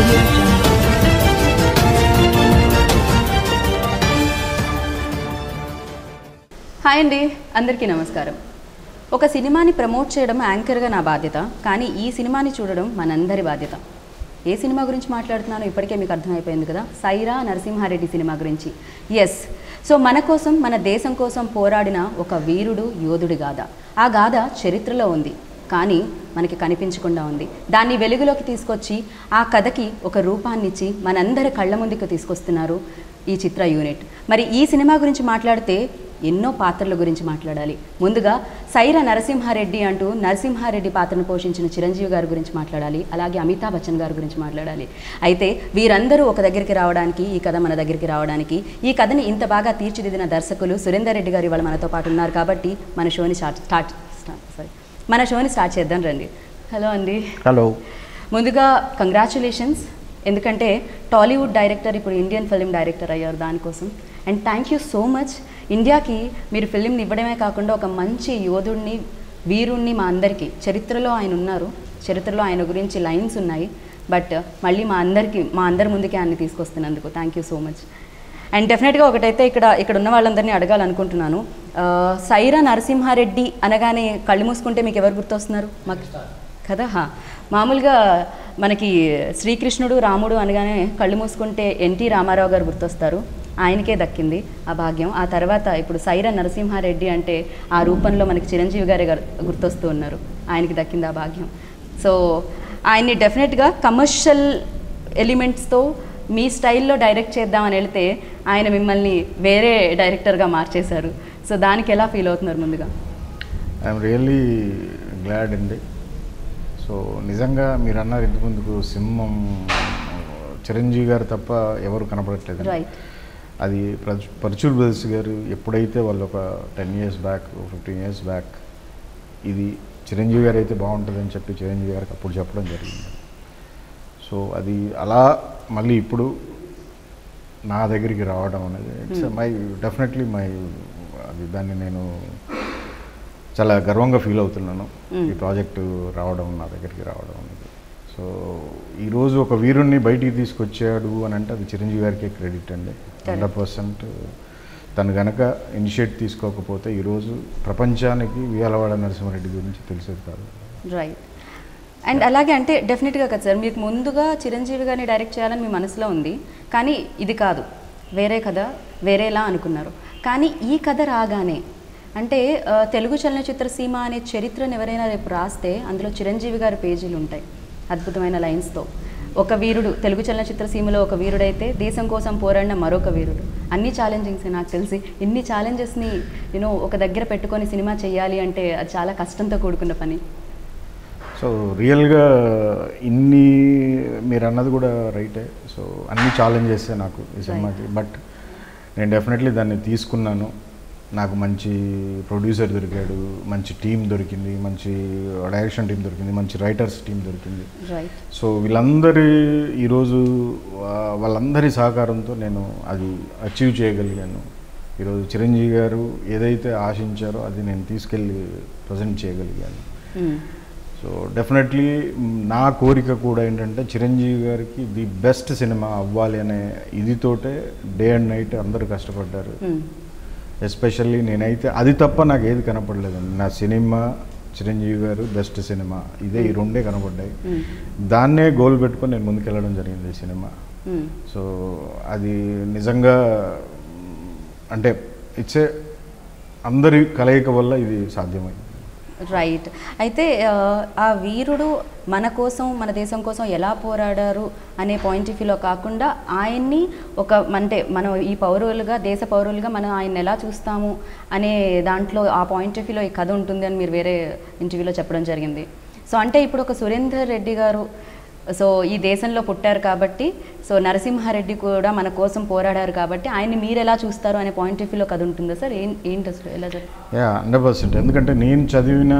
Audio Jungle. Hi అండి, అందరికీ నమస్కారం. ఒక సినిమాని ప్రమోట్ చేయడం యాంకర్గా నా బాధ్యత, కానీ ఈ సినిమాని చూడడం మనందరి బాధ్యత. ఏ సినిమా గురించి మాట్లాడుతున్నానో ఇప్పటికే మీకు అర్థమైపోయింది కదా, సైరా నరసింహారెడ్డి సినిమా గురించి. ఎస్, సో మన కోసం, మన దేశం కోసం పోరాడిన ఒక వీరుడు, యోధుడి గాథ. ఆ గాథ చరిత్రలో ఉంది, కానీ మనకి కనిపించకుండా ఉంది. దాన్ని వెలుగులోకి తీసుకొచ్చి ఆ కథకి ఒక రూపాన్నిచ్చి మనందరి కళ్ళ ముందుకు తీసుకొస్తున్నారు ఈ చిత్ర యూనిట్. మరి ఈ సినిమా గురించి మాట్లాడితే ఎన్నో పాత్రల గురించి మాట్లాడాలి. ముందుగా సైరా నరసింహారెడ్డి అంటూ నరసింహారెడ్డి పాత్రను పోషించిన చిరంజీవి గారి గురించి మాట్లాడాలి, అలాగే అమితాబ్ బచ్చన్ గారి గురించి మాట్లాడాలి. అయితే వీరందరూ ఒక దగ్గరికి రావడానికి, ఈ కథ మన దగ్గరికి రావడానికి, ఈ కథని ఇంత బాగా తీర్చిదిద్దిన దర్శకులు సురేందర్ రెడ్డి గారు ఇవాళ మనతో పాటు ఉన్నారు. కాబట్టి మన షోని స్టార్ట్ చేద్దాం రండి. హలో అండి. హలో. ముందుగా కంగ్రాచులేషన్స్, ఎందుకంటే టాలీవుడ్ డైరెక్టర్ ఇప్పుడు ఇండియన్ ఫిల్మ్ డైరెక్టర్ అయ్యారు దానికోసం. And thank you so much. ఇండియాకి మీరు ఫిల్మ్ని ఇవ్వడమే కాకుండా ఒక మంచి యోధుడిని, వీరుణ్ణి మా అందరికీ, చరిత్రలో ఆయన ఉన్నారు, చరిత్రలో ఆయన గురించి లైన్స్ ఉన్నాయి, బట్ మళ్ళీ మా అందరి ముందుకే ఆయన్ని తీసుకొస్తున్నందుకు thank you so much. And డెఫినెట్గా ఒకటైతే ఇక్కడ ఉన్న వాళ్ళందరినీ అడగాలనుకుంటున్నాను. సైరా నరసింహారెడ్డి అనగానే కళ్ళు మూసుకుంటే మీకు ఎవరు గుర్తొస్తున్నారు? మాకు కదా, మామూలుగా మనకి శ్రీకృష్ణుడు, రాముడు అనగానే కళ్ళు మూసుకుంటే ఎన్టీ రామారావు గారు గుర్తొస్తారు. ఆయనకే దక్కింది ఆ భాగ్యం. ఆ తర్వాత ఇప్పుడు సైరా నరసింహారెడ్డి అంటే ఆ రూపంలో మనకి చిరంజీవి గారే గుర్తొస్తూ ఉన్నారు, ఆయనకి దక్కింది ఆ భాగ్యం. సో ఆయన్ని డెఫినెట్గా కమర్షియల్ ఎలిమెంట్స్తో మీ స్టైల్లో డైరెక్ట్ చేద్దామని వెళితే ఆయన మిమ్మల్ని వేరే డైరెక్టర్గా మార్చేశారు. సో దానికి ఎలా ఫీల్ అవుతున్నారు? ముందుగా ఐఎమ్ రియల్లీ గ్లాడ్ అండి. సో నిజంగా మీరు అన్నారు ఇంతకుముందుకు, సింహం చిరంజీవి గారు తప్ప ఎవరు కనపడట్లేదు. రైట్. అది పర్చూర్ బ్రదర్స్ గారు ఎప్పుడైతే వాళ్ళు ఒక 10 years బ్యాక్, 15 years బ్యాక్ ఇది చిరంజీవి గారు అయితే బాగుంటుందని చెప్పి చిరంజీవి గారికి అప్పుడు చెప్పడం జరిగింది. సో అది అలా మళ్ళీ ఇప్పుడు నా దగ్గరికి రావడం అనేది ఇట్స్ డెఫినెట్లీ అది దాన్ని నేను చాలా గర్వంగా ఫీల్ అవుతున్నాను. ఈ ప్రాజెక్టు రావడం, నా దగ్గరికి రావడం అనేది. సో ఈరోజు ఒక వీరుణ్ణి బయటికి తీసుకొచ్చాడు అని అంటే అది చిరంజీవి గారికే క్రెడిట్ అండి. 100%. తను గనక ఇనిషియేట్ తీసుకోకపోతే ఈరోజు ప్రపంచానికి ఉయ్యాలవాడ నరసింహారెడ్డి గురించి తెలిసేది కాదు. రైట్. అండ్ అలాగే అంటే డెఫినెట్గా కదా సార్, మీకు ముందుగా చిరంజీవి గారిని డైరెక్ట్ చేయాలని మీ మనసులో ఉంది, కానీ ఇది కాదు, వేరే కథ, వేరేలా అనుకున్నారు. కానీ ఈ కథ రాగానే అంటే తెలుగు చలనచిత్ర సీమ అనే చరిత్రను ఎవరైనా రేపు రాస్తే అందులో చిరంజీవి గారి పేజీలు ఉంటాయి అద్భుతమైన లైన్స్తో. ఒక వీరుడు, తెలుగు చలనచిత్ర సీమలో ఒక వీరుడైతే దేశం కోసం పోరాడిన మరొక వీరుడు. అన్ని ఛాలెంజింగ్స్ నాకు తెలిసి. ఇన్ని ఛాలెంజెస్ని ఒక దగ్గర పెట్టుకొని సినిమా చేయాలి అంటే అది చాలా కష్టంతో కూడుకున్న పని. సో రియల్గా ఇన్ని మీరు అన్నది కూడా రైటే. సో అన్ని ఛాలెంజెస్ నాకు ఈ సినిమాకి, బట్ నేను డెఫినెట్లీ దాన్ని తీసుకున్నాను. నాకు మంచి ప్రొడ్యూసర్ దొరికాడు, మంచి టీం దొరికింది, మంచి డైరెక్షన్ టీం దొరికింది, మంచి రైటర్స్ టీం దొరికింది. సో వీళ్ళందరి ఈరోజు వాళ్ళందరి సహకారంతో నేను అది అచీవ్ చేయగలిగాను. ఈరోజు చిరంజీవి గారు ఏదైతే ఆశించారో అది నేను తీసుకెళ్ళి ప్రజెంట్ చేయగలిగాను. సో డెఫినెట్లీ నా కోరిక కూడా ఏంటంటే చిరంజీవి గారికి ది బెస్ట్ సినిమా అవ్వాలి అనే ఇదితోటే డే అండ్ నైట్ అందరూ కష్టపడ్డారు. ఎస్పెషల్లీ నేనైతే అది తప్ప నాకు ఏది కనపడలేదండి. నా సినిమా, చిరంజీవి గారు, బెస్ట్ సినిమా, ఇదే ఈ రెండే కనపడ్డాయి. దాన్నే గోల్ పెట్టుకొని నేను ముందుకెళ్ళడం జరిగింది ఈ సినిమా. సో అది నిజంగా అంటే ఇట్స్ అందరి కలయిక వల్ల ఇది సాధ్యమైంది. రైట్. అయితే ఆ వీరుడు మన కోసం, మన దేశం కోసం ఎలా పోరాడారు అనే పాయింట్ ఆఫ్ వ్యూలో కాకుండా ఆయన్ని అంటే మనం ఈ పౌరులుగా, దేశ పౌరులుగా మనం ఆయన ఎలా చూస్తాము అనే దాంట్లో ఆ పాయింట్ ఆఫ్ వ్యూలో ఈ కథ ఉంటుంది అని మీరు వేరే ఇంటర్వ్యూలో చెప్పడం జరిగింది. సో అంటే ఇప్పుడు ఒక సురేందర్ రెడ్డి గారు సో ఈ దేశంలో పుట్టారు కాబట్టి, సో నరసింహారెడ్డి కూడా మన కోసం పోరాడారు కాబట్టి ఆయన్ని మీరు ఎలా చూస్తారు అనే పాయింట్ ఆఫ్ వ్యూలో కథ ఉంటుందా సార్? ఏంటి అసలు ఎలా జరుగుతుంది? 100%. ఎందుకంటే నేను చదివిన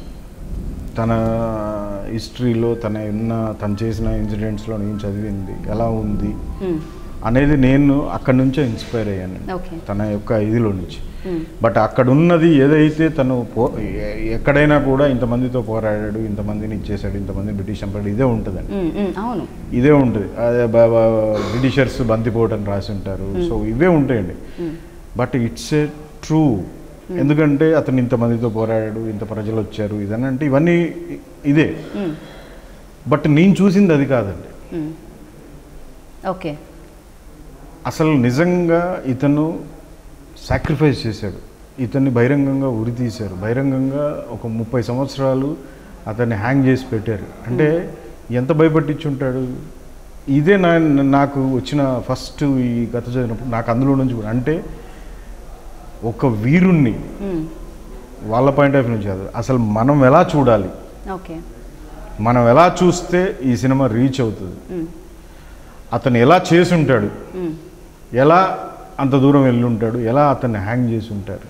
తన హిస్టరీలో, తను చేసిన ఇన్సిడెంట్స్లో నేను చదివింది ఎలా ఉంది అనేది నేను అక్కడి నుంచే ఇన్స్పైర్ అయ్యాను, తన యొక్క ఇదిలో నుంచి. బట్ అక్కడ ఉన్నది ఏదైతే తను ఎక్కడైనా కూడా ఇంతమందితో పోరాడాడు, ఇంతమందిని ఇచ్చేసాడు, ఇంతమందిని బ్రిటిష్ చంపాడు, ఇదే ఉంటుందండి. అవును, ఇదే ఉంటుంది. అదే బ్రిటిషర్స్ బందిపోటు అని రాసి ఉంటారు. సో ఇవే ఉంటాయండి. But it's a true. ఎందుకంటే అతను ఇంతమందితో పోరాడాడు, ఇంత ప్రజలు వచ్చారు, ఇదని అంటే ఇవన్నీ ఇదే. బట్ నేను చూసింది అది కాదండి. ఓకే, అసలు నిజంగా ఇతను సాక్రిఫైస్ చేశాడు. ఇతన్ని బహిరంగంగా ఉరి తీశారు. బహిరంగంగా ఒక 30 సంవత్సరాలు అతన్ని హ్యాంగ్ చేసి పెట్టారు. అంటే ఎంత భయపట్టించుంటాడు. ఇదే నాకు వచ్చిన ఫస్ట్ ఈ కథ చదివినప్పుడు నాకు అందులో నుంచి కూడా అంటే ఒక వీరుణ్ణి వాళ్ళ పాయింట్ ఆఫ్ వ్యూ నుంచి కాదు, అసలు మనం ఎలా చూడాలి, మనం ఎలా చూస్తే ఈ సినిమా రీచ్ అవుతుంది, అతను ఎలా చేసి ఉంటాడు, ఎలా అంత దూరం వెళ్ళి ఉంటాడు, ఎలా అతన్ని హ్యాంగ్ చేసి ఉంటారు.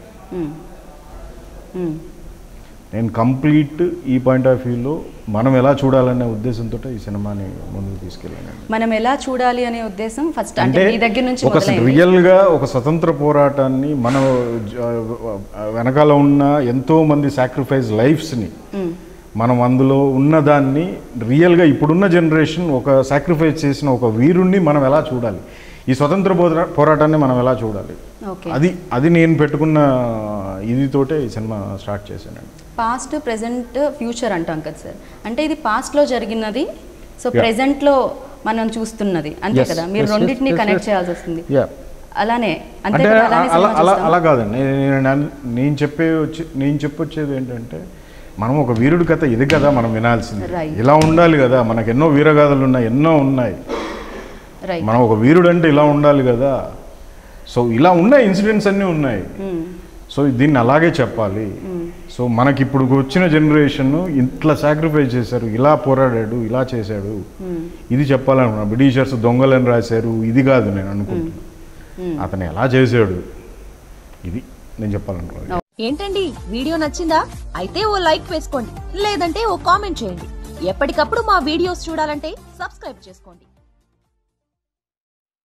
నేను కంప్లీట్ ఈ పాయింట్ ఆఫ్ వ్యూలో మనం ఎలా చూడాలనే ఉద్దేశంతో ఈ సినిమాని ముందుకు తీసుకెళ్ళాను. మనం ఎలా చూడాలి అనే ఉద్దేశం ఫస్ట్ అంటే మీ దగ్గర నుంచి ఒక రియల్గా ఒక స్వతంత్ర పోరాటాన్ని మన వెనకాల ఉన్న ఎంతో మంది సాక్రిఫైస్ లైఫ్స్ని మనం అందులో ఉన్నదాన్ని రియల్గా ఇప్పుడున్న జనరేషన్ ఒక సాక్రిఫైస్ చేసిన ఒక వీరుణ్ణి మనం ఎలా చూడాలి, ఈ స్వతంత్ర పోరాటాన్ని మనం ఎలా చూడాలి, అది నేను పెట్టుకున్న ఇదితోటే ఈ సినిమా స్టార్ట్ చేశానండి. పాస్ట్, ప్రెజెంట్, ఫ్యూచర్ అంటాం కదా సార్. అంటే ఇది పాస్ట్లో జరిగినది, సో ప్రెజెంట్లో మనం చూస్తున్నది, అంతే కదా. మీరు రెండింటిని కనెక్ట్ చేయాల్సి వస్తుంది. అలానే అంటే అలా కాదండి. నేను చెప్పొచ్చేది ఏంటంటే మనం ఒక వీరుడి కథ ఇది కదా మనం వినాల్సింది. ఇలా ఉండాలి కదా, మనకు ఎన్నో వీరగాథలు ఉన్నాయి, ఎన్నో ఉన్నాయి. మనం ఒక వీరుడు అంటే ఇలా ఉండాలి కదా. సో ఇలా ఉన్నాయి, ఇన్సిడెంట్స్ అన్నీ ఉన్నాయి. సో దీన్ని అలాగే చెప్పాలి. సో మనకి ఇప్పుడు వచ్చిన జనరేషన్ ఇట్లా సాక్రిఫైస్ చేశారు, ఇలా పోరాడాడు, ఇలా చేశాడు, ఇది చెప్పాలనుకున్నా. బ్రిటిషర్స్ దొంగలని రాశారు, ఇది కాదు నేను అనుకుంటున్నా. అతను ఎలా చేశాడు, ఇది నేను చెప్పాలనుకున్నాను. ఏంటండి, వీడియో నచ్చిందా? అయితే ఓ లైక్ వేసుకోండి, లేదంటే ఓ కామెంట్ చేయండి. ఎప్పటికప్పుడు మా వీడియోస్ చూడాలంటే సబ్స్క్రైబ్ చేసుకోండి.